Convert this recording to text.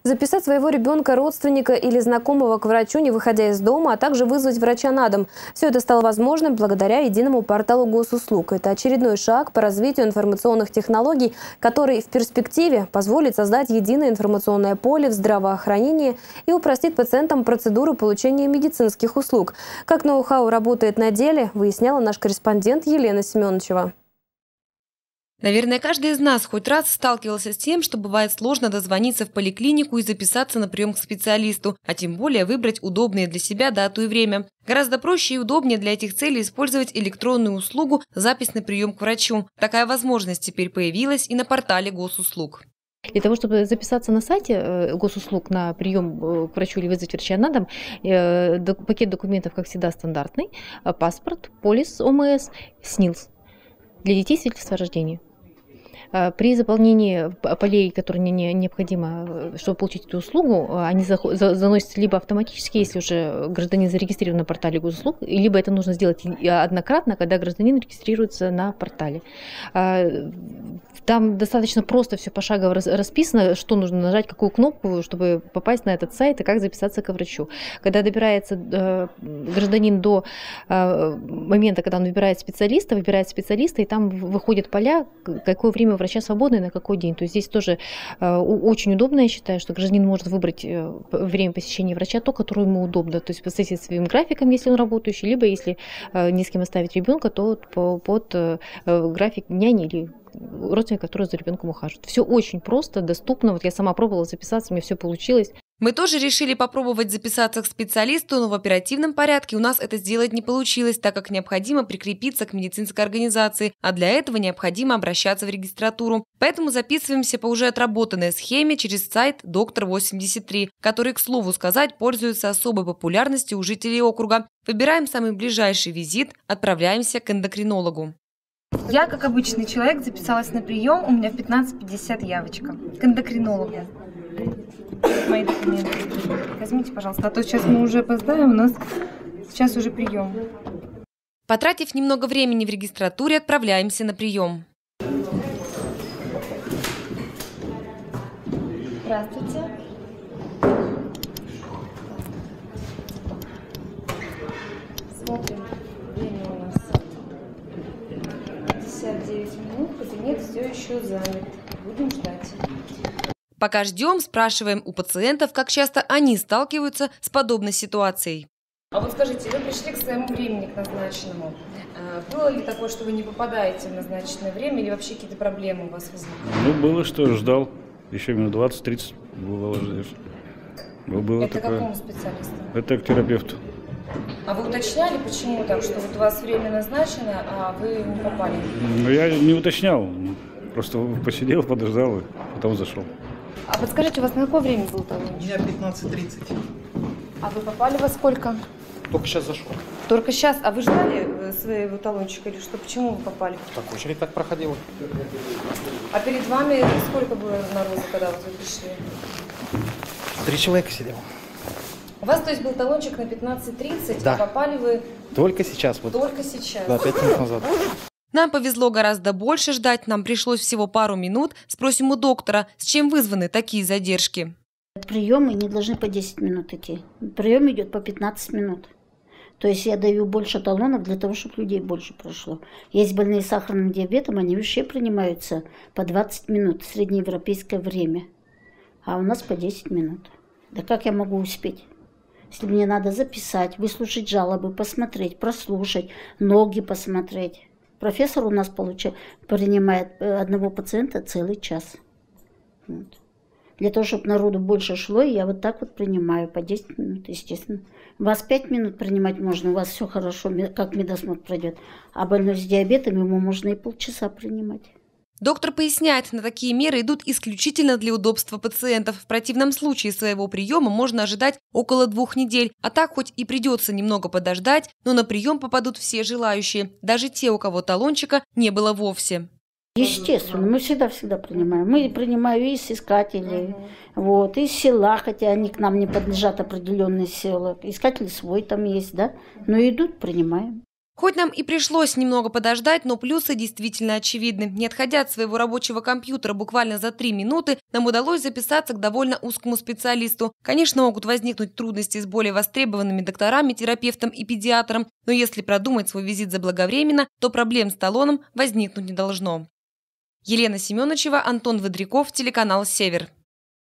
Записать своего ребенка, родственника или знакомого к врачу, не выходя из дома, а также вызвать врача на дом. Все это стало возможным благодаря единому порталу госуслуг. Это очередной шаг по развитию информационных технологий, который в перспективе позволит создать единое информационное поле в здравоохранении и упростит пациентам процедуру получения медицинских услуг. Как ноу-хау работает на деле, выясняла наш корреспондент Елена Семеновичева. Наверное, каждый из нас хоть раз сталкивался с тем, что бывает сложно дозвониться в поликлинику и записаться на прием к специалисту, а тем более выбрать удобные для себя дату и время. Гораздо проще и удобнее для этих целей использовать электронную услугу «Запись на прием к врачу». Такая возможность теперь появилась и на портале госуслуг. Для того, чтобы записаться на сайте госуслуг на прием к врачу или вызвать врача на дом, пакет документов, как всегда, стандартный: паспорт, полис ОМС, СНИЛС. Для детей свидетельство о рождении. При заполнении полей, которые необходимо, чтобы получить эту услугу, они заносятся либо автоматически, если уже гражданин зарегистрирован на портале госуслуг, либо это нужно сделать однократно, когда гражданин регистрируется на портале. Там достаточно просто все пошагово расписано, что нужно нажать, какую кнопку, чтобы попасть на этот сайт и как записаться к врачу. Когда добирается гражданин до момента, когда он выбирает специалиста, и там выходят поля, какое время врача свободно и на какой день. То есть здесь тоже очень удобно, я считаю, что гражданин может выбрать время посещения врача то, которое ему удобно. То есть по своим графиком, если он работающий, либо если не с кем оставить ребенка, то под график няни или родственника, который за ребенком ухаживает. Все очень просто, доступно. Вот я сама пробовала записаться, у меня все получилось. Мы тоже решили попробовать записаться к специалисту, но в оперативном порядке у нас это сделать не получилось, так как необходимо прикрепиться к медицинской организации, а для этого необходимо обращаться в регистратуру. Поэтому записываемся по уже отработанной схеме через сайт «Доктор 83», который, к слову сказать, пользуется особой популярностью у жителей округа. Выбираем самый ближайший визит, отправляемся к эндокринологу. Я, как обычный человек, записалась на прием, у меня в 15:50 явочка к эндокринологу. Мои документы. Возьмите, пожалуйста, а то сейчас мы уже опоздаем, у нас сейчас уже прием. Потратив немного времени в регистратуре, отправляемся на прием. Здравствуйте. Смотрим. Время у нас 59 минут, кабинет все еще занят. Будем ждать. Пока ждем, спрашиваем у пациентов, как часто они сталкиваются с подобной ситуацией. А вот скажите, вы пришли к своему времени, к назначенному. Было ли такое, что вы не попадаете в назначенное время или вообще какие-то проблемы у вас возникли? Ну, было, что ждал. Еще минут 20-30 бывало ждешь. Было это такое. Какому специалисту? Это к терапевту. А вы уточняли, почему так, что вот у вас время назначено, а вы не попали? Ну, я не уточнял. Просто посидел, подождал и потом зашел. А подскажите, у вас на какое время был талон? У меня 15:30. А вы попали во сколько? Только сейчас зашел. Только сейчас? А вы ждали своего талончика или что? Почему вы попали? Так очередь так проходила. А перед вами сколько было народу, когда вот вы пришли? 3 человека сидело. У вас, то есть, был талончик на 15:30, да. А попали вы... Только сейчас. Вот. Только сейчас? Да, 5 минут назад. Нам повезло гораздо больше ждать, нам пришлось всего пару минут. Спросим у доктора, с чем вызваны такие задержки. Приемы не должны по 10 минут идти. Прием идет по 15 минут. То есть я даю больше талонов для того, чтобы людей больше прошло. Есть больные с сахарным диабетом, они вообще принимаются по 20 минут, среднеевропейское время. А у нас по 10 минут. Да как я могу успеть? Если мне надо записать, выслушать жалобы, посмотреть, прослушать, ноги посмотреть. Профессор у нас принимает одного пациента целый час. Вот. Для того, чтобы народу больше шло, я вот так вот принимаю по 10 минут, естественно. У вас 5 минут принимать можно, у вас все хорошо, как медосмотр пройдет. А больной с диабетом, ему можно и полчаса принимать. Доктор поясняет, на такие меры идут исключительно для удобства пациентов. В противном случае своего приема можно ожидать около 2 недель. А так хоть и придется немного подождать, но на прием попадут все желающие, даже те, у кого талончика не было вовсе. Естественно, мы всегда принимаем. Мы принимаем и из искателей, вот, из села, хотя они к нам не подлежат, определенные села. Искатели свой там есть, да, но идут, принимаем. Хоть нам и пришлось немного подождать, но плюсы действительно очевидны. Не отходя от своего рабочего компьютера буквально за 3 минуты, нам удалось записаться к довольно узкому специалисту. Конечно, могут возникнуть трудности с более востребованными докторами, терапевтом и педиатром, но если продумать свой визит заблаговременно, то проблем с талоном возникнуть не должно. Елена Семеновичева, Антон Водряков, телеканал «Север».